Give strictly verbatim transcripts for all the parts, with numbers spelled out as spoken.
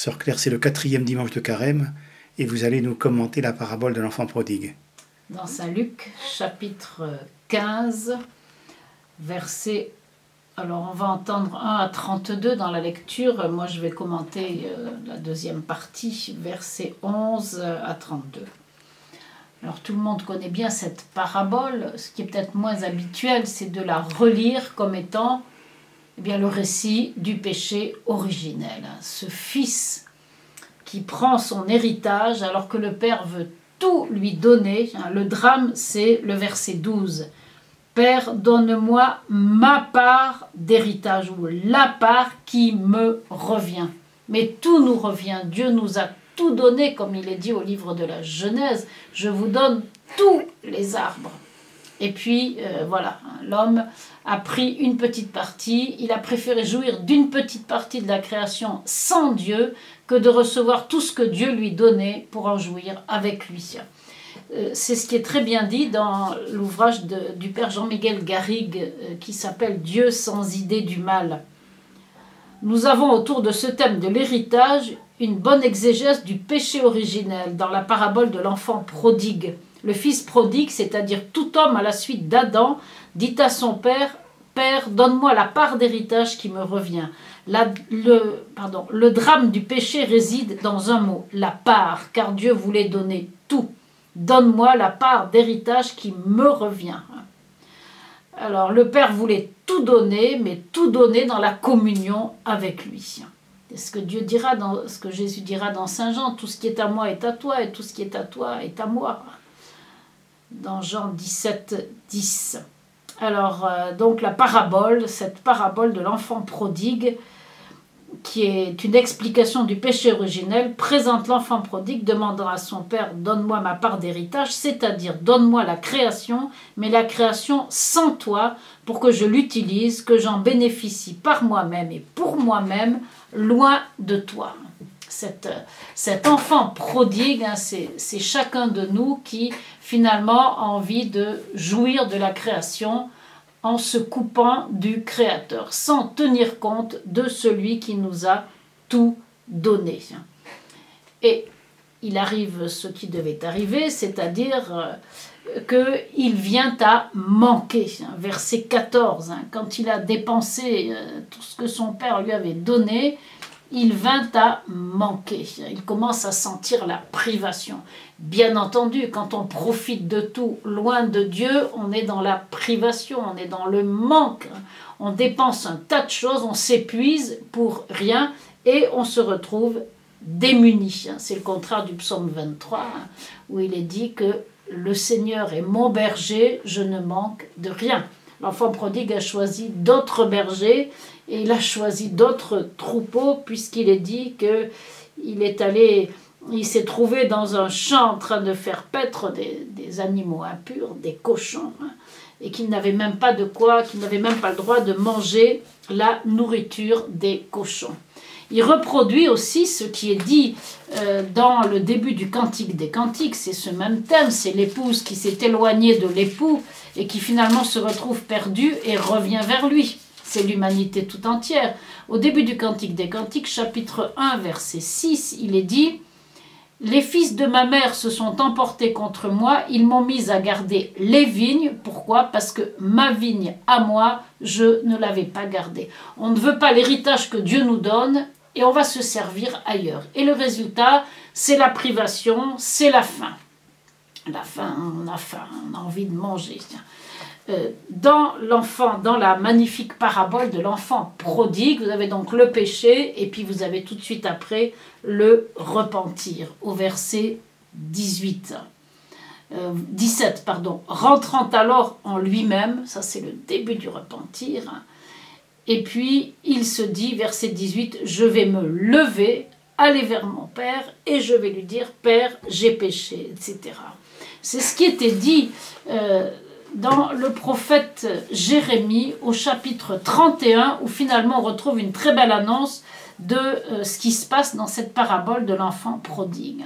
Sœur Claire, c'est le quatrième dimanche de Carême et vous allez nous commenter la parabole de l'enfant prodigue. Dans Saint Luc, chapitre quinze, verset... Alors on va entendre un à trente-deux dans la lecture. Moi je vais commenter euh, la deuxième partie, verset onze à trente-deux. Alors tout le monde connaît bien cette parabole. Ce qui est peut-être moins habituel, c'est de la relire comme étant eh bien, le récit du péché originel. Ce fils qui prend son héritage alors que le père veut tout lui donner. Le drame, c'est le verset douze. Père, donne-moi ma part d'héritage, ou la part qui me revient. Mais tout nous revient. Dieu nous a tout donné, comme il est dit au livre de la Genèse. Je vous donne tous les arbres. Et puis, euh, voilà, l'homme a pris une petite partie. Il a préféré jouir d'une petite partie de la création sans Dieu que de recevoir tout ce que Dieu lui donnait pour en jouir avec lui. Euh, c'est ce qui est très bien dit dans l'ouvrage de, du père Jean-Miguel Garrigue euh, qui s'appelle « Dieu sans idée du mal ». Nous avons autour de ce thème de l'héritage une bonne exégèse du péché originel dans la parabole de l'enfant prodigue. Le fils prodigue, c'est-à-dire tout homme à la suite d'Adam, dit à son père « Père, donne-moi la part d'héritage qui me revient ». La, le, pardon, le drame du péché réside dans un mot, la part, car Dieu voulait donner tout. Donne-moi la part d'héritage qui me revient. Alors le père voulait tout donner, mais tout donner dans la communion avec lui. C'est ce que Dieu dira, dans, ce que Jésus dira dans Saint Jean, tout ce qui est à moi est à toi, et tout ce qui est à toi est à moi. Dans Jean dix-sept, dix. Alors euh, donc la parabole, cette parabole de l'enfant prodigue, qui est une explication du péché originel, présente l'enfant prodigue demandant à son père « Donne-moi ma part d'héritage », c'est-à-dire « Donne-moi la création, mais la création sans toi, pour que je l'utilise, que j'en bénéficie par moi-même et pour moi-même, loin de toi. » Cet, cet enfant prodigue, hein, c'est, c'est chacun de nous qui finalement a envie de jouir de la création en se coupant du Créateur, sans tenir compte de celui qui nous a tout donné. Et il arrive ce qui devait arriver, c'est-à-dire qu'il vient à manquer. Verset quatorze, quand il a dépensé tout ce que son père lui avait donné, il vint à manquer. Il commence à sentir la privation. Bien entendu, quand on profite de tout loin de Dieu, on est dans la privation, on est dans le manque. On dépense un tas de choses, on s'épuise pour rien et on se retrouve démuni. C'est le contraire du psaume vingt-trois, où il est dit que le Seigneur est mon berger, je ne manque de rien. L'enfant prodigue a choisi d'autres bergers et il a choisi d'autres troupeaux puisqu'il est dit qu'il est allé, il s'est trouvé dans un champ en train de faire paître des, des animaux impurs, des cochons, hein, et qu'il n'avait même pas de quoi, qu'il n'avait même pas le droit de manger la nourriture des cochons. Il reproduit aussi ce qui est dit euh, dans le début du Cantique des Cantiques, c'est ce même thème, c'est l'épouse qui s'est éloignée de l'époux et qui finalement se retrouve perdue et revient vers lui. C'est l'humanité tout entière. Au début du Cantique des Cantiques, chapitre un, verset six, il est dit « Les fils de ma mère se sont emportés contre moi, ils m'ont mis à garder les vignes. » Pourquoi ? Parce que ma vigne, à moi, je ne l'avais pas gardée. On ne veut pas l'héritage que Dieu nous donne et on va se servir ailleurs. Et le résultat, c'est la privation, c'est la faim. La faim, on a faim, on a envie de manger. Euh, dans l'enfant, dans la magnifique parabole de l'enfant prodigue, vous avez donc le péché et puis vous avez tout de suite après le repentir au verset dix-huit, euh, dix-sept, pardon. Rentrant alors en lui-même, ça c'est le début du repentir, hein, et puis il se dit, verset dix-huit, je vais me lever, aller vers mon père et je vais lui dire, Père, j'ai péché, et cetera. C'est ce qui était dit euh, dans le prophète Jérémie au chapitre trente et un, où finalement on retrouve une très belle annonce de euh, ce qui se passe dans cette parabole de l'enfant prodigue.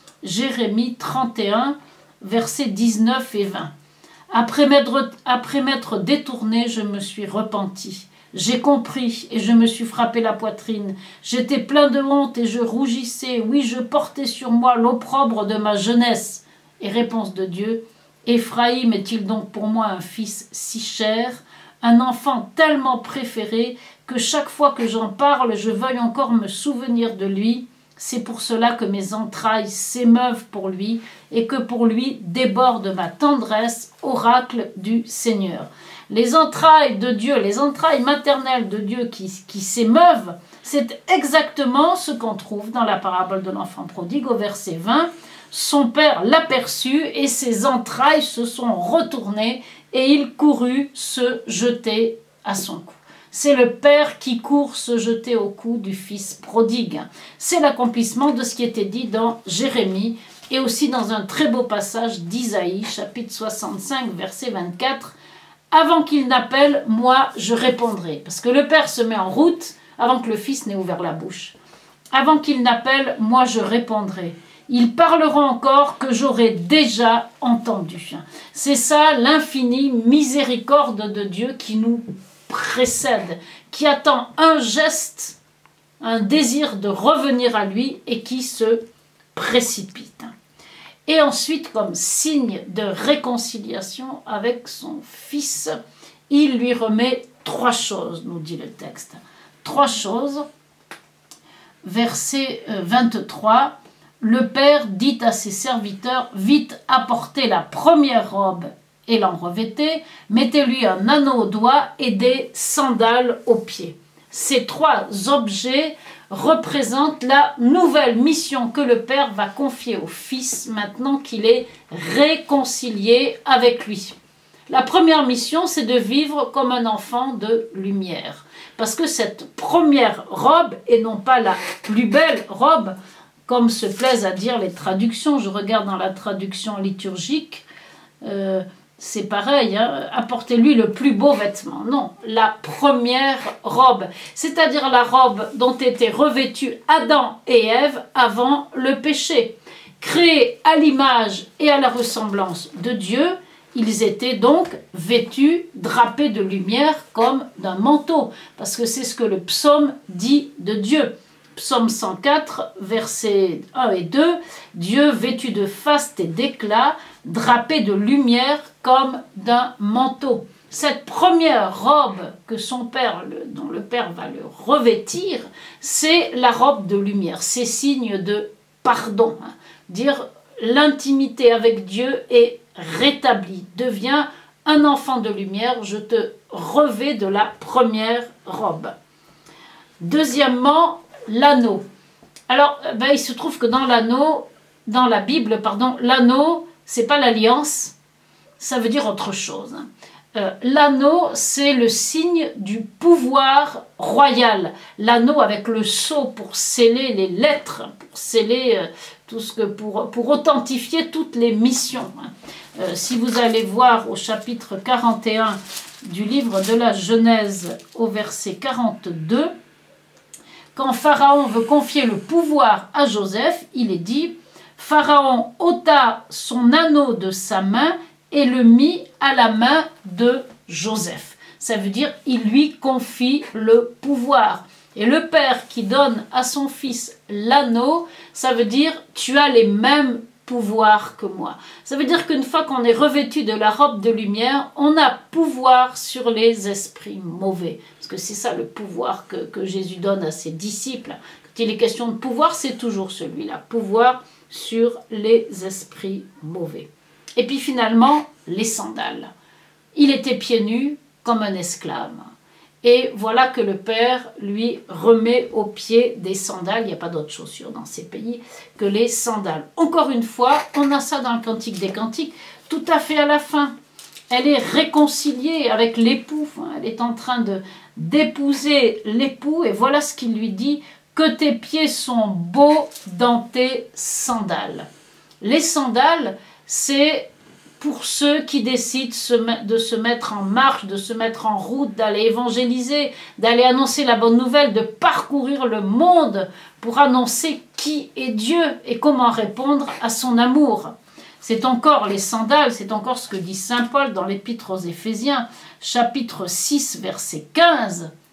Jérémie trente et un, versets dix-neuf et vingt. Après m'être, après m'être détourné, je me suis repenti. J'ai compris et je me suis frappé la poitrine. J'étais plein de honte et je rougissais. Oui, je portais sur moi l'opprobre de ma jeunesse. Et réponse de Dieu, Éphraïm est-il donc pour moi un fils si cher, un enfant tellement préféré que chaque fois que j'en parle, je veuille encore me souvenir de lui. C'est pour cela que mes entrailles s'émeuvent pour lui et que pour lui déborde ma tendresse, oracle du Seigneur. Les entrailles de Dieu, les entrailles maternelles de Dieu qui, qui s'émeuvent, c'est exactement ce qu'on trouve dans la parabole de l'enfant prodigue au verset vingt. Son père l'aperçut et ses entrailles se sont retournées et il courut se jeter à son cou. C'est le père qui court se jeter au cou du fils prodigue. C'est l'accomplissement de ce qui était dit dans Jérémie et aussi dans un très beau passage d'Isaïe, chapitre soixante-cinq, verset vingt-quatre. « Avant qu'il n'appelle, moi je répondrai. » Parce que le père se met en route avant que le fils n'ait ouvert la bouche. « Avant qu'il n'appelle, moi je répondrai. Ils parleront encore que j'aurai déjà entendu. » C'est ça l'infinie miséricorde de Dieu qui nous précède, qui attend un geste, un désir de revenir à lui et qui se précipite. Et ensuite, comme signe de réconciliation avec son fils, il lui remet trois choses, nous dit le texte. Trois choses. Verset vingt-trois. Le père dit à ses serviteurs, vite apportez la première robe et l'en revêtez, mettez-lui un anneau au doigt et des sandales aux pieds. Ces trois objets représentent la nouvelle mission que le père va confier au fils maintenant qu'il est réconcilié avec lui. La première mission, c'est de vivre comme un enfant de lumière. Parce que cette première robe, et non pas la plus belle robe, comme se plaisent à dire les traductions, je regarde dans la traduction liturgique, euh, c'est pareil, hein, apportez-lui le plus beau vêtement. Non, la première robe, c'est-à-dire la robe dont étaient revêtus Adam et Ève avant le péché. Créés à l'image et à la ressemblance de Dieu, ils étaient donc vêtus, drapés de lumière comme d'un manteau, parce que c'est ce que le psaume dit de Dieu. Psaume cent quatre, versets un et deux, « Dieu vêtu de faste et d'éclat, drapé de lumière comme d'un manteau. » Cette première robe que son père, le, dont le père va le revêtir, c'est la robe de lumière, c'est signe de pardon. Hein. Dire l'intimité avec Dieu est rétablie, devient un enfant de lumière, je te revêts de la première robe. Deuxièmement, l'anneau. Alors, ben, il se trouve que dans l'anneau, dans la Bible, pardon, l'anneau, c'est pas l'alliance, ça veut dire autre chose. Euh, l'anneau, c'est le signe du pouvoir royal. L'anneau avec le sceau pour sceller les lettres, pour sceller euh, tout ce que, pour, pour authentifier toutes les missions. Euh, si vous allez voir au chapitre quarante et un du livre de la Genèse, au verset quarante-deux, quand Pharaon veut confier le pouvoir à Joseph, il est dit « Pharaon ôta son anneau de sa main et le mit à la main de Joseph. » Ça veut dire il lui confie le pouvoir. Et le père qui donne à son fils l'anneau, ça veut dire tu as les mêmes pouvoirs que moi. Ça veut dire qu'une fois qu'on est revêtu de la robe de lumière, on a pouvoir sur les esprits mauvais. Parce que c'est ça le pouvoir que, que Jésus donne à ses disciples. Quand il est question de pouvoir, c'est toujours celui-là. Pouvoir sur les esprits mauvais. Et puis finalement, les sandales. Il était pieds nus comme un esclave. Et voilà que le Père lui remet aux pieds des sandales. Il n'y a pas d'autres chaussures dans ces pays que les sandales. Encore une fois, on a ça dans le Cantique des Cantiques, tout à fait à la fin. Elle est réconciliée avec l'époux. Elle est en train de d'épouser l'époux. Et voilà ce qu'il lui dit, que tes pieds sont beaux dans tes sandales. Les sandales, c'est pour ceux qui décident de se mettre en marche, de se mettre en route, d'aller évangéliser, d'aller annoncer la bonne nouvelle, de parcourir le monde pour annoncer qui est Dieu et comment répondre à son amour. C'est encore les sandales, c'est encore ce que dit saint Paul dans l'Épître aux Éphésiens, chapitre six, verset quinze.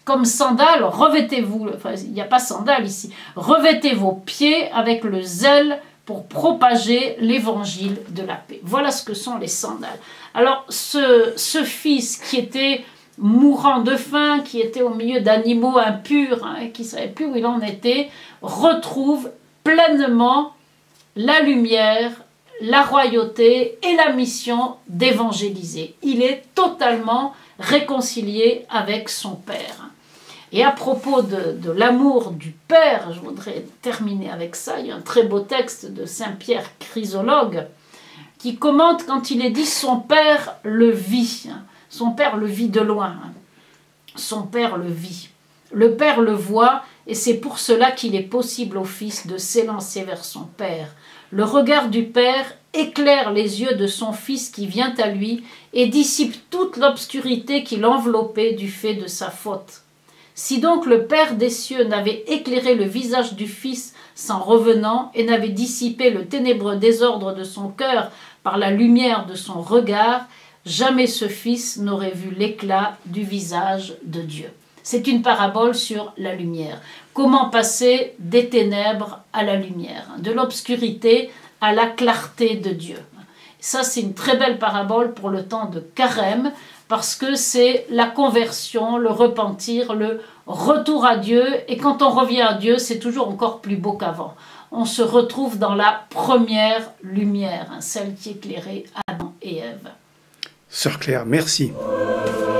Comme sandales, revêtez-vous, enfin il n'y a pas sandales ici, revêtez vos pieds avec le zèle pour propager l'évangile de la paix. Voilà ce que sont les sandales. Alors ce, ce fils qui était mourant de faim, qui était au milieu d'animaux impurs, hein, qui ne savait plus où il en était, retrouve pleinement la lumière, la royauté et la mission d'évangéliser. Il est totalement réconcilié avec son Père. Et à propos de, de l'amour du Père, je voudrais terminer avec ça. Il y a un très beau texte de Saint Pierre Chrysologue qui commente quand il est dit « son Père le vit ». Son Père le vit de loin. Son Père le vit. Le Père le voit et c'est pour cela qu'il est possible au Fils de s'élancer vers son Père. Le regard du Père éclaire les yeux de son Fils qui vient à lui et dissipe toute l'obscurité qui l'enveloppait du fait de sa faute. Si donc le Père des cieux n'avait éclairé le visage du Fils sans revenant et n'avait dissipé le ténébreux désordre de son cœur par la lumière de son regard, jamais ce Fils n'aurait vu l'éclat du visage de Dieu. C'est une parabole sur la lumière. Comment passer des ténèbres à la lumière, de l'obscurité à la clarté de Dieu. Ça, c'est une très belle parabole pour le temps de Carême, parce que c'est la conversion, le repentir, le retour à Dieu. Et quand on revient à Dieu, c'est toujours encore plus beau qu'avant. On se retrouve dans la première lumière, hein, celle qui éclairait Adam et Ève. Sœur Claire, merci.